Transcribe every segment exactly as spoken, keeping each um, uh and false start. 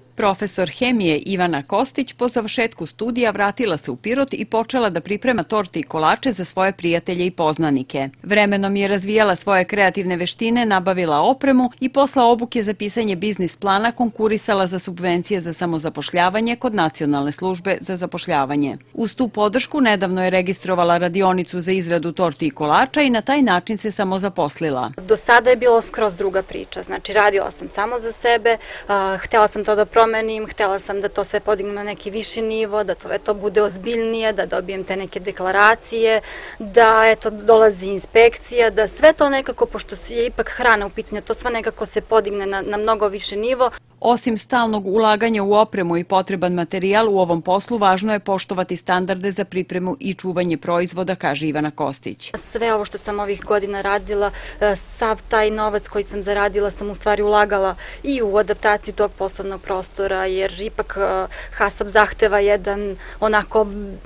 Profesor hemije Ivana Kostić po završetku studija vratila se u Pirot i počela da priprema torte i kolače za svoje prijatelje i poznanike. Vremenom je razvijala svoje kreativne veštine, nabavila opremu i posle obuke za pisanje biznis plana konkurisala za subvencije za samozapošljavanje kod Nacionalne službe za zapošljavanje. Uz tu podršku nedavno je registrovala radionicu za izradu torti i kolača i na taj način se samozaposlila. Do sada je bilo skroz druga priča. Znači, radila sam samo za sebe, htela sam to da promenim, htela sam da to sve podignem na neki viši nivo, da to, to bude ozbiljnije, da dobijem te neke deklaracije, da eto, dolazi inspekcija, da sve to nekako, pošto je ipak hrana u pitanju, to sve nekako se podigne na, na mnogo više nivo. Osim stalnog ulaganja u opremu i potreban materijal, u ovom poslu važno je poštovati standarde za pripremu i čuvanje proizvoda, kaže Ivana Kostić. Sve ovo što sam ovih godina radila, sav taj novac koji sam zaradila sam u stvari ulagala i u adaptaciju tog poslovnog prostora, jer ipak Hasap zahteva jedan onako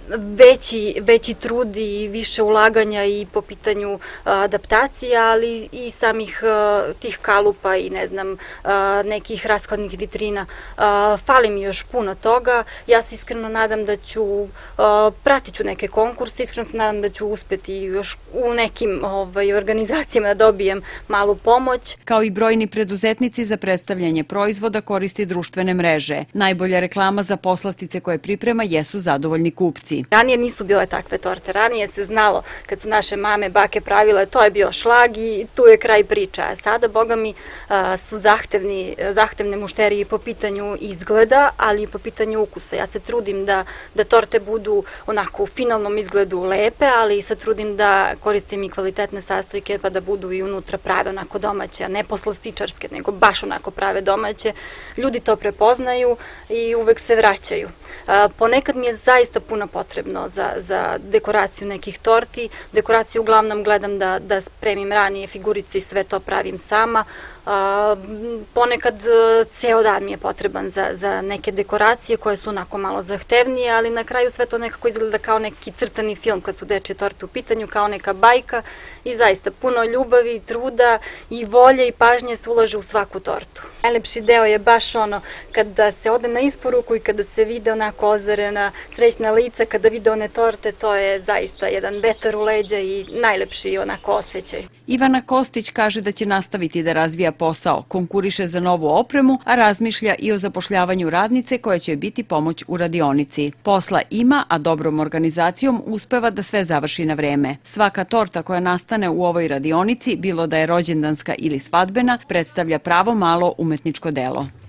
veći, veći trud i više ulaganja i po pitanju adaptacije, ali i samih tih kalupa i ne znam, nekih raskladnih vitrina. Fali mi još puno toga. Ja se iskreno nadam da ću, pratit ću neke konkurse, iskreno se nadam da ću uspeti još u nekim organizacijama da dobijem malu pomoć. Kao i brojni preduzetnici za predstavljanje proizvoda koristi društvene mreže. Najbolja reklama za poslastice koje priprema jesu zadovoljni kupci. Ranije nisu bile takve torte. Ranije se znalo kad su naše mame, bake pravile, to je bio šlag i tu je kraj priča. A sada, boga mi, su zahtevni, zahtevne mušterije i po pitanju izgleda, ali i po pitanju ukusa. Ja se trudim da, da torte budu onako u finalnom izgledu lepe, ali se trudim da koristim i kvalitetne sastojke pa da budu i unutra prave onako domaće, a ne poslastičarske, nego baš onako prave domaće. Ljudi to prepoznaju i uvek se vraćaju. Ponekad mi je zaista puno potrebno za, za dekoraciju nekih torti. Dekoraciju uglavnom gledam da, da spremim ranije figurice i sve to pravim sama. Ponekad ceo dan mi je potreban za, za neke dekoracije koje su onako malo zahtevnije, ali na kraju sve to nekako izgleda kao neki crtani film kad su dečje torte u pitanju, kao neka bajka i zaista puno ljubavi, truda i volje i pažnje se ulaže u svaku tortu. Najlepši deo je baš ono kada se ode na isporuku i kada se vide onako ozarena srećna lica, kada vide one torte, to je zaista jedan vetar u leđa i najlepši onako osjećaj. Ivana Kostić kaže da će nastaviti da razvija posao, konkuriše za novu opremu, a razmišlja i o zapošljavanju radnice koja će biti pomoć u radionici. Posla ima, a dobrom organizacijom uspeva da sve završi na vreme. Svaka torta koja nastane u ovoj radionici, bilo da je rođendanska ili svadbena, predstavlja pravo malo umetničko delo.